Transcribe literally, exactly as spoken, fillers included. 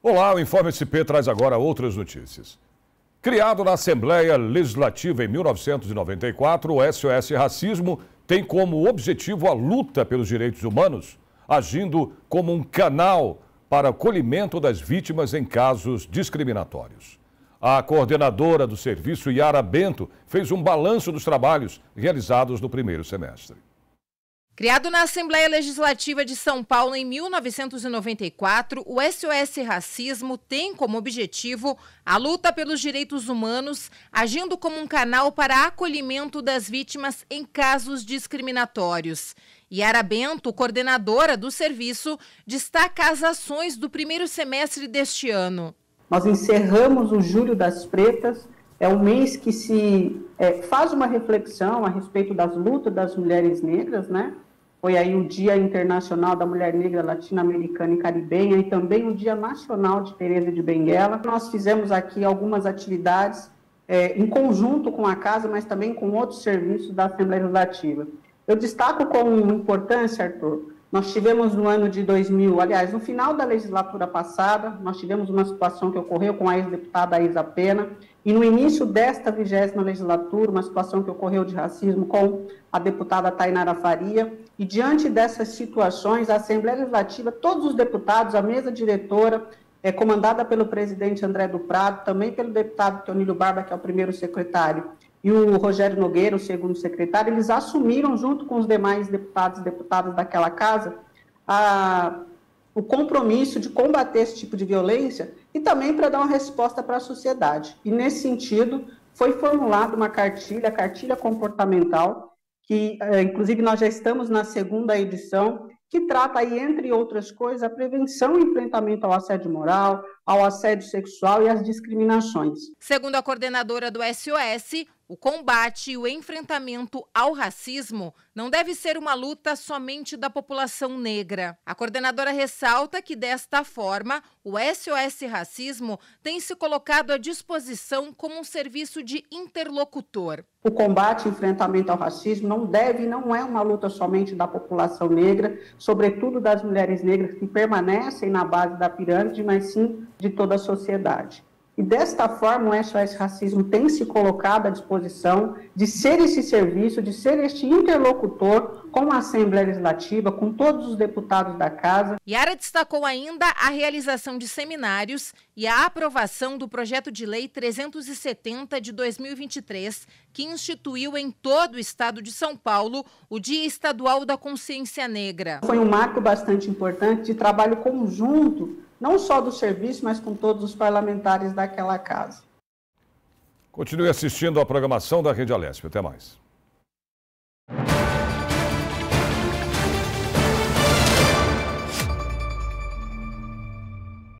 Olá, o Informe S P traz agora outras notícias. Criado na Assembleia Legislativa em mil novecentos e noventa e quatro, o S O S Racismo tem como objetivo a luta pelos direitos humanos, agindo como um canal para acolhimento das vítimas em casos discriminatórios. A coordenadora do serviço, Yara Bento, fez um balanço dos trabalhos realizados no primeiro semestre. Criado na Assembleia Legislativa de São Paulo em mil novecentos e noventa e quatro, o S O S Racismo tem como objetivo a luta pelos direitos humanos, agindo como um canal para acolhimento das vítimas em casos discriminatórios. Yara Bento, coordenadora do serviço, destaca as ações do primeiro semestre deste ano. Nós encerramos o Julho das Pretas, é um mês que se é, faz uma reflexão a respeito das lutas das mulheres negras, né? Foi aí o Dia Internacional da Mulher Negra Latino-Americana e Caribenha e também o Dia Nacional de Teresa de Benguela. Nós fizemos aqui algumas atividades é, em conjunto com a Casa, mas também com outros serviços da Assembleia Legislativa. Eu destaco como importância, Arthur, nós tivemos no ano de dois mil, aliás, no final da legislatura passada, nós tivemos uma situação que ocorreu com a ex-deputada Isa Pena, e no início desta vigésima legislatura, uma situação que ocorreu de racismo com a deputada Tainara Faria, e diante dessas situações, a Assembleia Legislativa, todos os deputados, a mesa diretora, é, comandada pelo presidente André do Prado, também pelo deputado Teonílio Barba, que é o primeiro secretário, e o Rogério Nogueira, o segundo secretário, eles assumiram, junto com os demais deputados e deputadas daquela casa, a, o compromisso de combater esse tipo de violência e também para dar uma resposta para a sociedade. E, nesse sentido, foi formulada uma cartilha, a cartilha comportamental, que, é, inclusive, nós já estamos na segunda edição, que trata aí, entre outras coisas, a prevenção e enfrentamento ao assédio moral, ao assédio sexual e às discriminações. Segundo a coordenadora do S O S, o combate e o enfrentamento ao racismo não deve ser uma luta somente da população negra. A coordenadora ressalta que, desta forma, o S O S Racismo tem se colocado à disposição como um serviço de interlocutor. O combate e enfrentamento ao racismo não deve e não é uma luta somente da população negra, sobretudo das mulheres negras que permanecem na base da pirâmide, mas sim de toda a sociedade. E desta forma o S O S Racismo tem se colocado à disposição de ser esse serviço, de ser este interlocutor com a Assembleia Legislativa, com todos os deputados da Casa. Yara destacou ainda a realização de seminários e a aprovação do projeto de lei trezentos e setenta de dois mil e vinte e três, que instituiu em todo o estado de São Paulo o Dia Estadual da Consciência Negra. Foi um marco bastante importante de trabalho conjunto, não só do serviço, mas com todos os parlamentares daquela casa. Continue assistindo à programação da Rede Alesp. Até mais.